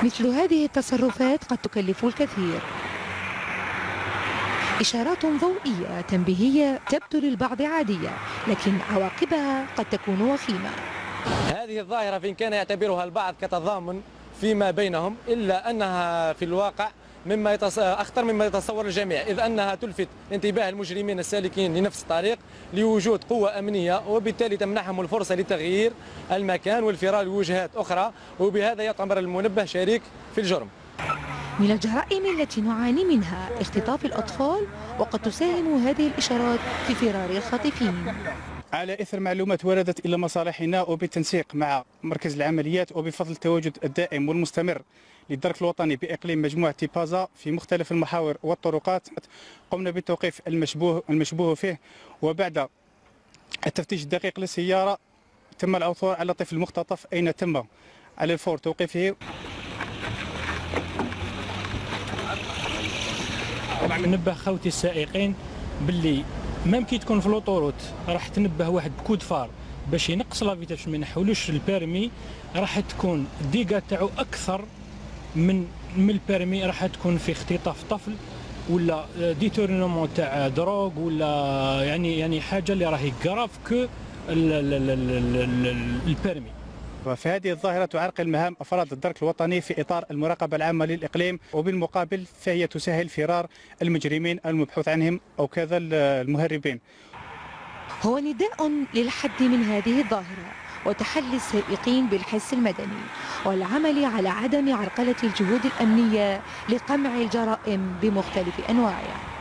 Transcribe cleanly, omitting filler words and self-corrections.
مثل هذه التصرفات قد تكلف الكثير. إشارات ضوئية تنبيهية تبدو للبعض عادية، لكن عواقبها قد تكون وخيمة. هذه الظاهرة فإن كان يعتبرها البعض كتضامن فيما بينهم، إلا أنها في الواقع أخطر مما يتصور الجميع، إذ أنها تلفت انتباه المجرمين السالكين لنفس الطريق لوجود قوة أمنية، وبالتالي تمنحهم الفرصة لتغيير المكان والفرار لوجهات أخرى، وبهذا يعتبر المنبه شريك في الجرم. من الجرائم التي نعاني منها اختطاف الأطفال، وقد تساهم هذه الإشارات في فرار الخاطفين. على إثر معلومات وردت إلى مصالحنا وبالتنسيق مع مركز العمليات وبفضل التواجد الدائم والمستمر للدرك الوطني بإقليم مجموعة تيبازا في مختلف المحاور والطرقات، قمنا بتوقيف المشبوه فيه، وبعد التفتيش الدقيق للسيارة تم العثور على طفل مختطف أين تم على الفور توقيفه. طبعا ننبه خوتي السائقين باللي ميم كي تكون في لوطوروت راح تنبه واحد بكود فار باش ينقص لا فيتاس باش ما ينحولوش البيرمي، راح تكون الديغا تاعو اكثر من البيرمي، راح تكون في اختطاف طفل ولا ديتورنمون تاع دروغ ولا يعني حاجه اللي راهي كراف كو البيرمي. وفي هذه الظاهرة تعرقل مهام أفراد الدرك الوطني في إطار المراقبة العامة للإقليم، وبالمقابل فهي تسهل فرار المجرمين المبحوث عنهم أو كذا المهربين. هو نداء للحد من هذه الظاهرة وتحلي السائقين بالحس المدني والعمل على عدم عرقلة الجهود الأمنية لقمع الجرائم بمختلف أنواعها.